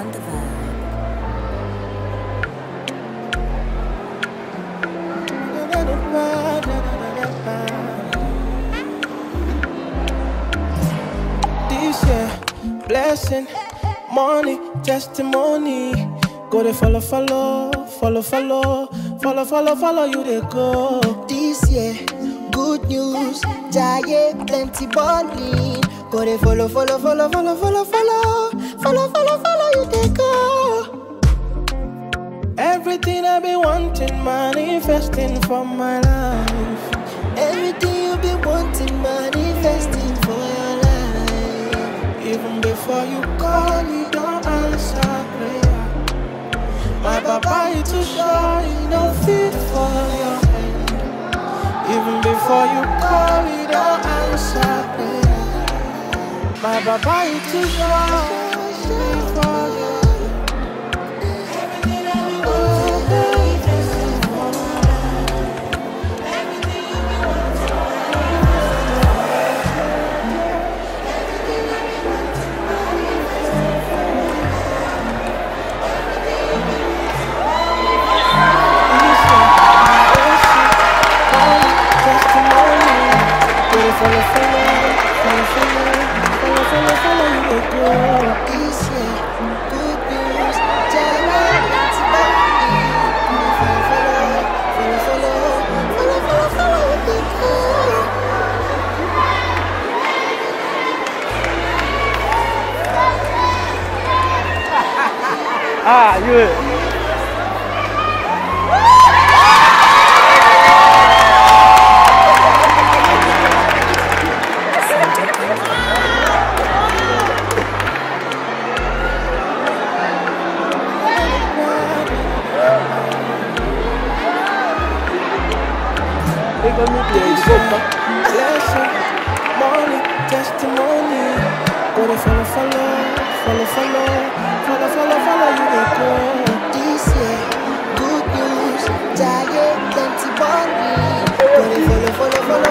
on the vibe. This year, blessing, money, testimony. Go they follow, you they go. This year, good news, giant plenty money. Go they follow, you they go. Everything I've been wanting, manifesting for my life. Everything you've been wanting, manifesting for your life. Even before you call, you don't answer prayer. My papa, you too shy, you don't fit for your hand. Even before you call, you don't answer prayer. My papa, you too shy, for your hand. Follow, you will go. This year, good news, giant plenty money. Follow, you they go. You. Blessing, money, testimony. Go to follow, you will go. This year, good news, giant plenty money. Go to follow.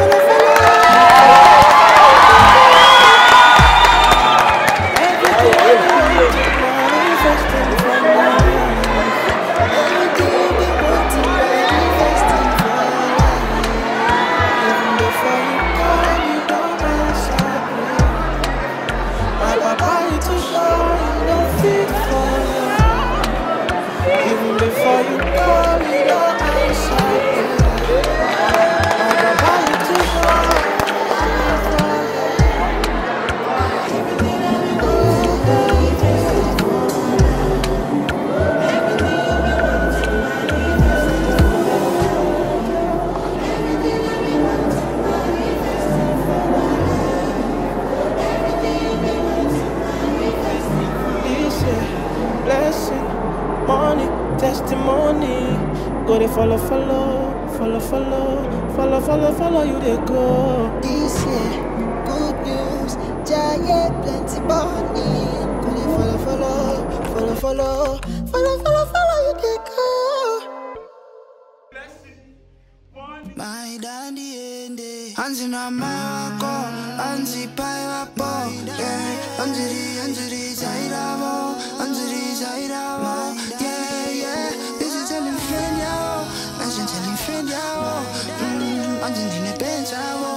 Manifesting for my life. Everything you've been wanting, manifesting for your life. Even before you call, you don't answer prayer. My papa, you too shy, you don't fit for your hand. Even before you call, you don't answer prayer. My papa, you too shy. This year, blessing, money, testimony. Go they follow, you they go. This year, good news, giant plenty money. Go they follow, you they go. My dandy ende Hanzi na mako Hanzi pai wapo Yeah Anjiri zairabo Anjiri zairabo Yeah This is telling friend yao Anjin telling friend yao Anjin dine pensavo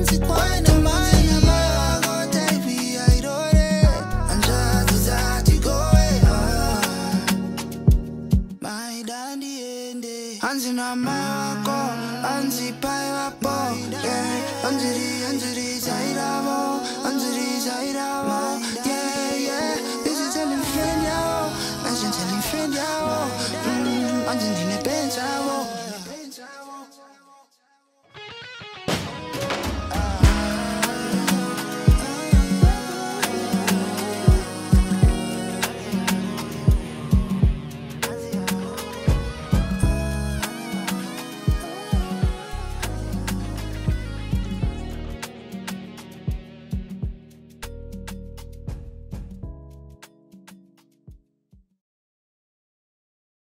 to go. 안지나 마고 안지파이 와보 yeah 안지리 자이라보 안지리 자이라보 yeah yeah this is telling friend yo 안진 telling friend yo 안진